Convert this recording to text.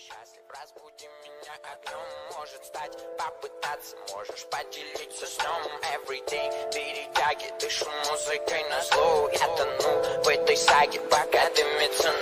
счастлив, разбуди меня огнем. Может стать, попытаться, можешь поделиться сном. Everyday перетяги, дышу музыкой на зло. Я тону в этой саге, пока дымится